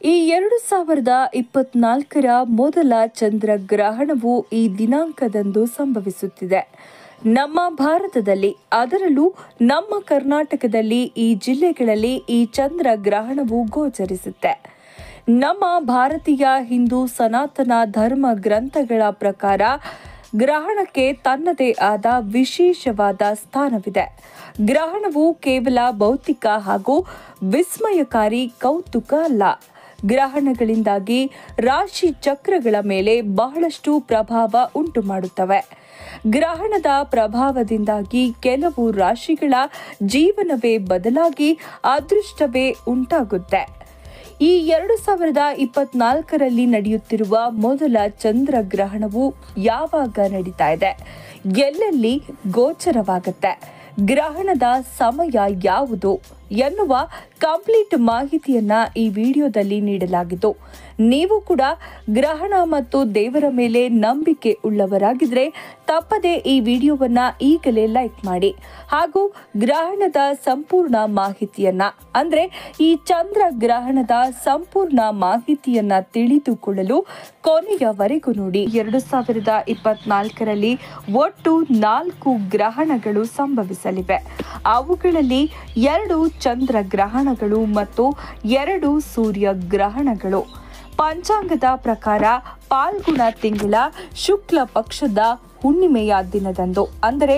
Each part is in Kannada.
ಈ 2024ರ ಮೊದಲ ಚಂದ್ರಗ್ರಹಣವು ಈ ದಿನಾಂಕದಂದು ಸಂಭವಿಸುತ್ತಿದೆ. ನಮ್ಮ ಭಾರತದಲ್ಲಿ, ಅದರಲ್ಲೂ ನಮ್ಮ ಕರ್ನಾಟಕದಲ್ಲಿ ಈ ಜಿಲ್ಲೆಗಳಲ್ಲಿ ಈ ಚಂದ್ರಗ್ರಹಣವು ಗೋಚರಿಸುತ್ತೆ. ನಮ್ಮ ಭಾರತೀಯ ಹಿಂದೂ ಸನಾತನ ಧರ್ಮ ಗ್ರಂಥಗಳ ಪ್ರಕಾರ ಗ್ರಹಣಕ್ಕೆ ತನ್ನದೇ ಆದ ವಿಶೇಷವಾದ ಸ್ಥಾನವಿದೆ. ಗ್ರಹಣವು ಕೇವಲ ಭೌತಿಕ ಹಾಗೂ ವಿಸ್ಮಯಕಾರಿ ಕೌತುಕ ಅಲ್ಲ. ಗ್ರಹಣಗಳಿಂದಾಗಿ ರಾಶಿ ಚಕ್ರಗಳ ಮೇಲೆ ಬಹಳಷ್ಟು ಪ್ರಭಾವ ಉಂಟುಮಾಡುತ್ತವೆ. ಗ್ರಹಣದ ಪ್ರಭಾವದಿಂದಾಗಿ ಕೆಲವು ರಾಶಿಗಳ ಜೀವನವೇ ಬದಲಾಗಿ ಅದೃಷ್ಟವೇ ಉಂಟಾಗುತ್ತೆ. ಈ 2024ರಲ್ಲಿ ನಡೆಯುತ್ತಿರುವ ಮೊದಲ ಚಂದ್ರಗ್ರಹಣವು ಯಾವಾಗ ನಡೀತಾ ಇದೆ, ಎಲ್ಲೆಲ್ಲಿ ಗೋಚರವಾಗುತ್ತೆ, ಗ್ರಹಣದ ಸಮಯ ಯಾವುದು ಎನ್ನುವ ಕಂಪ್ಲೀಟ್ ಮಾಹಿತಿಯನ್ನ ಈ ವಿಡಿಯೋದಲ್ಲಿ ನೀಡಲಾಗಿದ್ದು, ನೀವು ಕೂಡ ಗ್ರಹಣ ಮತ್ತು ದೇವರ ಮೇಲೆ ನಂಬಿಕೆ ಉಳ್ಳವರಾಗಿದ್ರೆ ತಪ್ಪದೆ ಈ ವಿಡಿಯೋವನ್ನ ಈಗಲೇ ಲೈಕ್ ಮಾಡಿ ಹಾಗೂ ಗ್ರಹಣದ ಸಂಪೂರ್ಣ ಮಾಹಿತಿಯನ್ನ ಅಂದ್ರೆ ಈ ಚಂದ್ರಗ್ರಹಣದ ಸಂಪೂರ್ಣ ಮಾಹಿತಿಯನ್ನ ತಿಳಿದುಕೊಳ್ಳಲು ಕೊನೆಯವರೆಗೂ ನೋಡಿ. 2024ರಲ್ಲಿ ಒಟ್ಟು 4 ಗ್ರಹಣಗಳು ಸಂಭವಿಸಲಿವೆ. ಅವುಗಳಲ್ಲಿ 2 ಚಂದ್ರಗ್ರಹಣಗಳು ಮತ್ತು 2 ಸೂರ್ಯಗ್ರಹಣಗಳು. ಪಂಚಾಂಗದ ಪ್ರಕಾರ ಪಾಲ್ಗುಣ ತಿಂಗಳ ಶುಕ್ಲ ಪಕ್ಷದ ಹುಣ್ಣಿಮೆಯ ದಿನದಂದು ಅಂದರೆ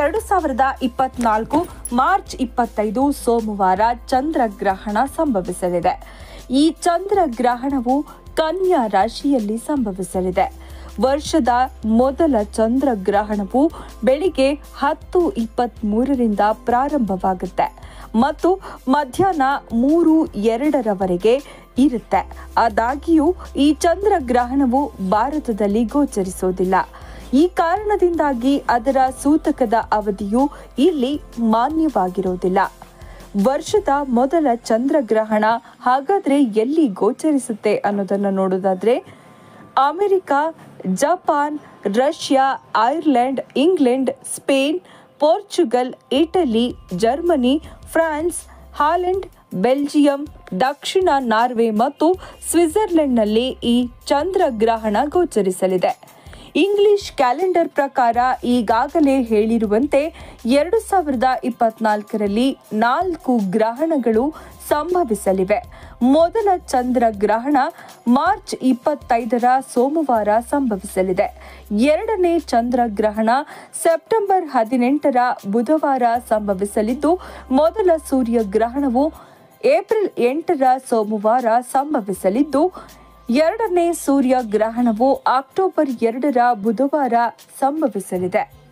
2024 ಮಾರ್ಚ್ 25 ಸೋಮವಾರ ಚಂದ್ರಗ್ರಹಣ ಸಂಭವಿಸಲಿದೆ. ಈ ಚಂದ್ರಗ್ರಹಣವು ಕನ್ಯಾ ರಾಶಿಯಲ್ಲಿ ಸಂಭವಿಸಲಿದೆ. ವರ್ಷದ ಮೊದಲ ಚಂದ್ರಗ್ರಹಣವು ಬೆಳಿಗ್ಗೆ 10:23ರಿಂದ ಪ್ರಾರಂಭವಾಗುತ್ತೆ ಮತ್ತು ಮಧ್ಯಾಹ್ನ 3:02ರವರೆಗೆ ಇರುತ್ತೆ. ಆದಾಗ್ಯೂ ಈ ಚಂದ್ರಗ್ರಹಣವು ಭಾರತದಲ್ಲಿ ಗೋಚರಿಸೋದಿಲ್ಲ. ಈ ಕಾರಣದಿಂದಾಗಿ ಅದರ ಸೂತಕದ ಅವಧಿಯು ಇಲ್ಲಿ ಮಾನ್ಯವಾಗಿರೋದಿಲ್ಲ. ವರ್ಷದ ಮೊದಲ ಚಂದ್ರಗ್ರಹಣ ಹಾಗಾದ್ರೆ ಎಲ್ಲಿ ಗೋಚರಿಸುತ್ತೆ ಅನ್ನೋದನ್ನು ನೋಡೋದಾದ್ರೆ America, Japan, Russia, Ireland, England, Spain, Portugal, Italy, Germany, France, Holland, Belgium, ದಕ್ಷಿಣ ನಾರ್ವೆ ಮತ್ತು ಸ್ವಿಟ್ಜರ್ಲೆಂಡ್ನಲ್ಲಿ ಈ ಚಂದ್ರಗ್ರಹಣ ಗೋಚರಿಸಲಿದೆ. ಇಂಗ್ಲಿಷ್ ಕ್ಯಾಲೆಂಡರ್ ಪ್ರಕಾರ ಈಗಾಗಲೇ ಹೇಳಿರುವಂತೆ 2024ರಲ್ಲಿ 4 ಗ್ರಹಣಗಳು ಸಂಭವಿಸಲಿವೆ. ಮೊದಲ ಚಂದ್ರಗ್ರಹಣ ಮಾರ್ಚ್ 25ರ ಸೋಮವಾರ ಸಂಭವಿಸಲಿದೆ. 2ನೇ ಚಂದ್ರಗ್ರಹಣ ಸೆಪ್ಟೆಂಬರ್ 18ರ ಬುಧವಾರ ಸಂಭವಿಸಲಿದ್ದು, ಮೊದಲ ಸೂರ್ಯಗ್ರಹಣವು ಏಪ್ರಿಲ್ 8ರ ಸೋಮವಾರ ಸಂಭವಿಸಲಿದ್ದು, 2ನೇ ಸೂರ್ಯಗ್ರಹಣವು ಅಕ್ಟೋಬರ್ 2ರ ಬುಧವಾರ ಸಂಭವಿಸಲಿದೆ.